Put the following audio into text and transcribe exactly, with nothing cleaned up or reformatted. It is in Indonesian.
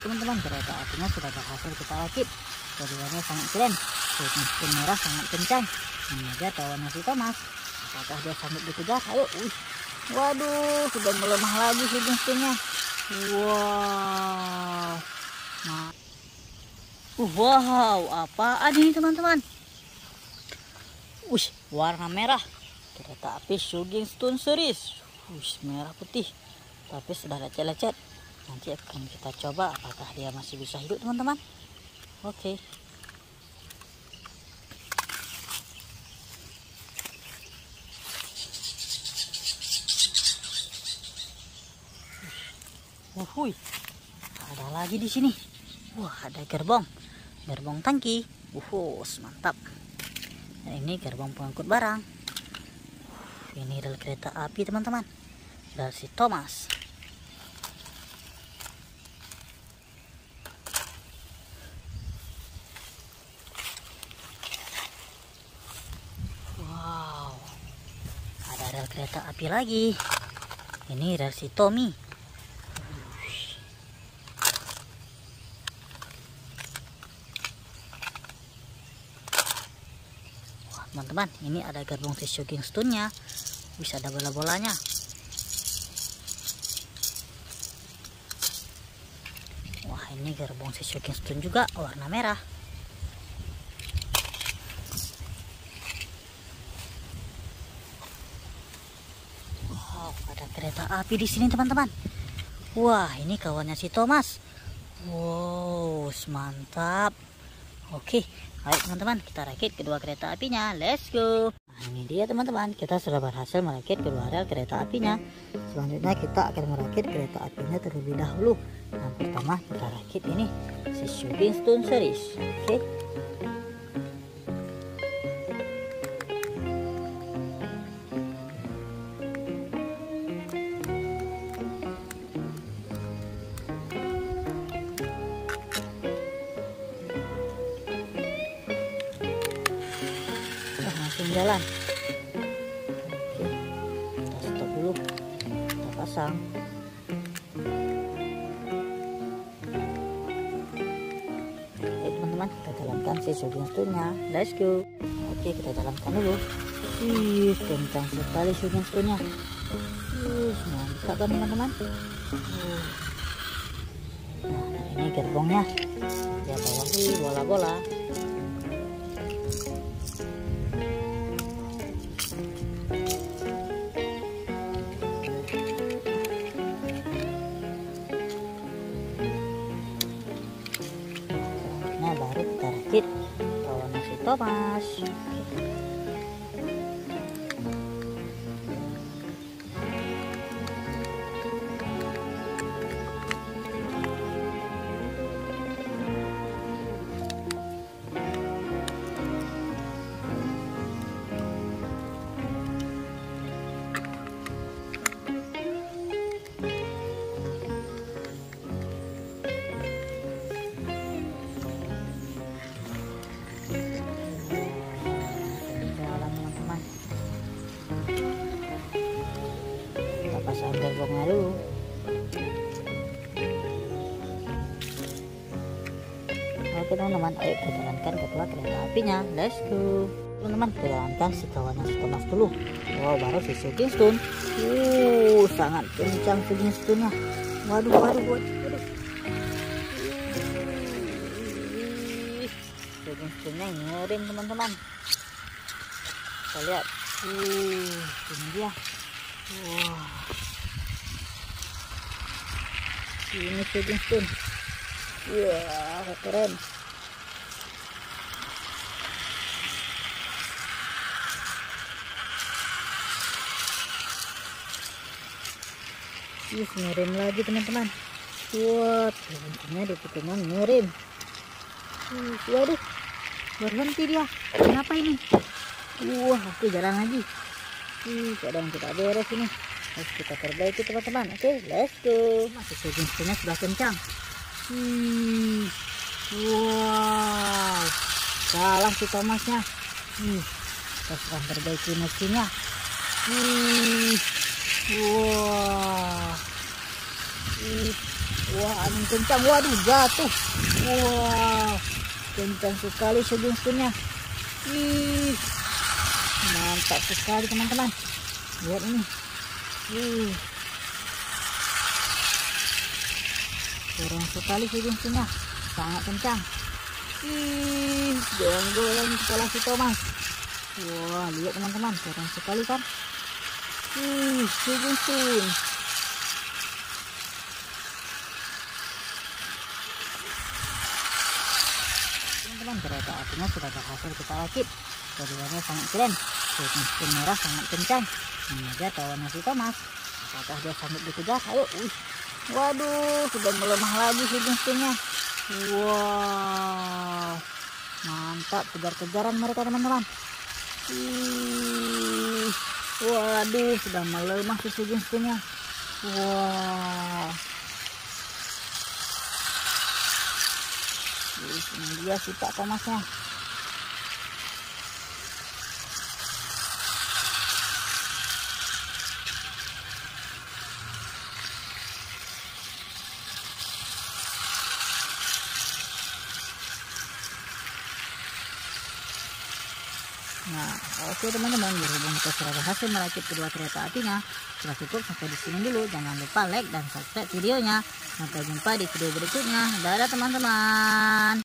teman-teman, kereta apinya sudah berhasil kita rakit. Keduanya sangat keren, shooting merah sangat kencang. Mengejar kawannya si Thomas. Apakah dia sanggup dikejar? Ayo, wih. Waduh, sudah melemah lagi shooting-nya. Wow. Nah. Uh, wow, apaan ini teman-teman? Wih, warna merah. Kereta api Shooting Stone Series. Wih, merah putih. Tapi sudah lecet-lecet. Nanti akan kita coba apakah dia masih bisa hidup teman-teman. Oke. Wuhui, ada lagi di sini. Wah, ada gerbong, gerbong tangki. Wuh, mantap. Dan ini gerbong pengangkut barang. Ini adalah kereta api teman-teman, dari si Thomas. Wow, ada rel kereta api lagi. Ini dari si Tommy. Teman-teman, ini ada gerbong si Shooting Stone-nya. Bisa ada bola-bolanya. Wah, ini gerbong si Shooting Stone juga warna merah. Wow, ada kereta api di sini teman-teman. Wah, ini kawannya si Thomas. Wow, mantap. Oke, ayo teman-teman, kita rakit kedua kereta apinya. Let's go. Nah, ini dia teman-teman, kita sudah berhasil merakit kedua rel kereta apinya. Selanjutnya kita akan merakit kereta apinya terlebih dahulu. Yang pertama kita rakit ini si Shooting Stone Series. Oke. Jalan. Oke, kita stop dulu, kita pasang. Oke teman-teman, kita jalankan si Shooting Stone-nya. Let's go. Oke, kita jalankan dulu. Ih, kencang sekali Shooting Stone-nya. Ih, mantap kan teman-teman. Nah, ini gerbongnya. Dia bawahi bola-bola. Baru kita rakit kawannya si Thomas. Pasang gerbongnya dulu. Oke teman-teman, ayo kita jalankan kedua kereta apinya. Let's go. Teman-teman, kita jalankan si kawannya si Thomas dulu. Wow, baru si Shooting Stone. Uh, sangat kencang Shooting Stone-nya. Waduh, waduh, waduh, waduh. Shooting Stone-nya ngerim teman-teman. Kita lihat. Uh, ini dia. Wow, ini Shooting Stone. Wah, keren. Ih, ngerem lagi teman-teman. Wah, ternyata di tikungan ngerem. Waduh, berhenti dia. Kenapa ini? Wah, oke, jalan lagi. Ih, kadang tidak beres ini. Harus kita perbaiki teman-teman. Oke, let's go. Masih Shooting Stone-nya sudah kencang. Hmm. Wow, salah si Thomasnya. Hmm. Kita sedang perbaiki mesinnya. Hmm. Wow. Hmm. Wah, angin kencang. Waduh, jatuh. Wah, kencang sekali sejungstunya. Ih, mantap sekali teman-teman. Lihat ini. Ih, keren sekali sejungstunya. Sangat kencang. Ih, goyang-goyang kepala si Thomas. Wah, lihat teman-teman, keren sekali kan. Ih, sejungstun. Teman-teman, kereta apinya sudah berhasil kita rakit. Keduanya sangat keren. Sejungstun merah sangat kencang. Mengejar kawannya si Thomas. Apakah dia sanggup dikejar? Ayo, wih. Waduh, sudah melemah lagi sejungstunnya. Wow, mantap, kejar-kejaran mereka teman-teman. Ih, waduh, sudah melemah sejungstunnya. Wah, ini dia si Pak Thomasnya. Nah, oke teman-teman, berhubung kita sudah berhasil merakit kedua kereta apinya, sudah cukup sampai di sini dulu. Jangan lupa like dan subscribe videonya. Sampai jumpa di video berikutnya. Dadah teman-teman.